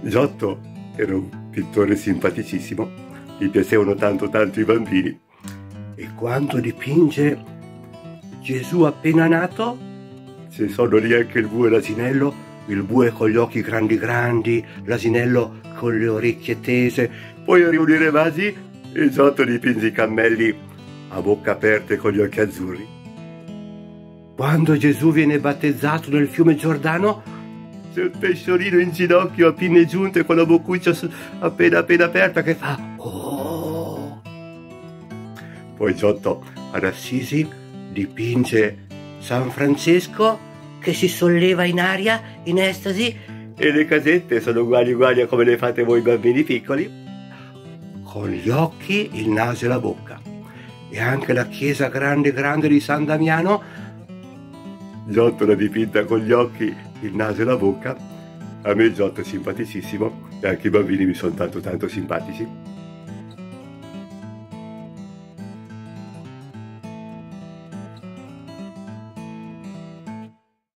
Giotto era un pittore simpaticissimo, gli piacevano tanto tanto i bambini, e quando dipinge Gesù appena nato, ci sono lì anche il bue e l'asinello, il bue con gli occhi grandi grandi, l'asinello con le orecchie tese, poi a riunire i vasi e Giotto dipinge i cammelli a bocca aperta e con gli occhi azzurri. Quando Gesù viene battezzato nel fiume Giordano, c'è un pesciolino in ginocchio a pinne giunte con la boccuccia appena aperta che fa oh. Poi Giotto ad Assisi dipinge San Francesco che si solleva in aria in estasi e le casette sono uguali a come le fate voi bambini piccoli, con gli occhi, il naso e la bocca. E anche la chiesa grande di San Damiano, Giotto l'ha dipinta con gli occhi, il naso e la bocca. A me Giotto è simpaticissimo e anche i bambini mi sono tanto simpatici.